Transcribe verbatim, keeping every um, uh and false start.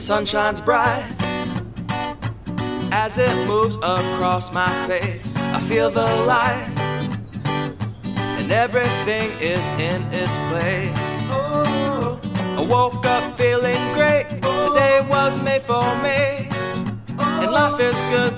The sun shines bright as it moves across my face. I feel the light and everything is in its place. Oh, I woke up feeling great. Today was made for me, and life is good